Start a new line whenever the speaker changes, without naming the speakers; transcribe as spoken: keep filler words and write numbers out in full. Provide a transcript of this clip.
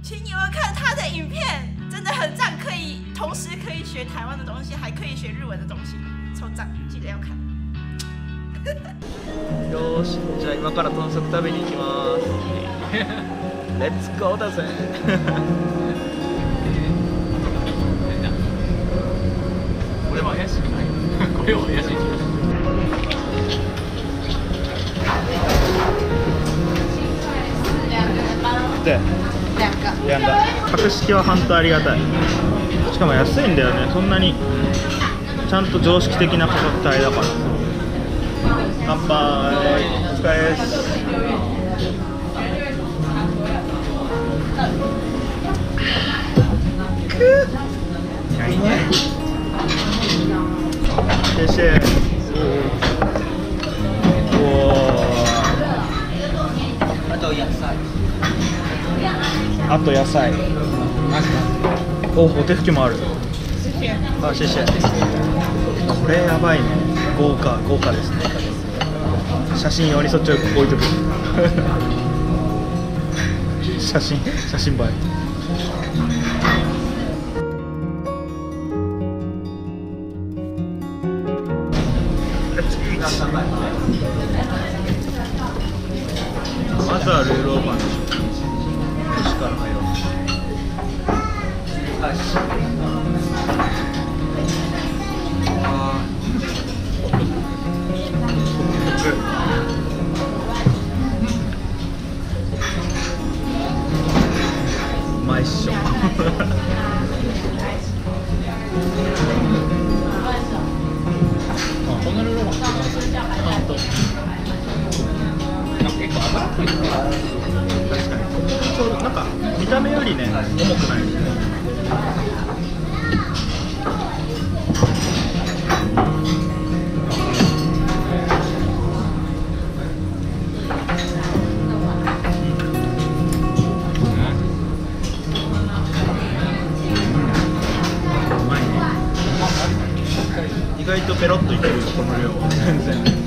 请你们看他的影片，真的很赞，可以同时可以学台湾的东西，还可以学日文的东西，超赞，记得要看。
よし、じゃあ今から豚足食べに行きます。レッツゴーだぜ。
これは怪しくない。これは怪しい。
で、两个。格式は本当ありがたい。しかも安いんだよね。そんなにちゃんと常識的な価格帯だから。乾杯。お疲れです。いいね。谢谢。あと野菜。あと野菜。お、お手拭きもある。あ、谢谢。これやばいね。豪華、豪華ですね。写真用にそっちを置いとく。写真、写真映え。まずはルーローパンでしょ。腰から入ろう。うまいっしょ。
こんなルーローパン結構脂っぽい。
確かに。ちょうどなんか見た目よりね重くない。意外とペロッといけるよ、この量は。全然。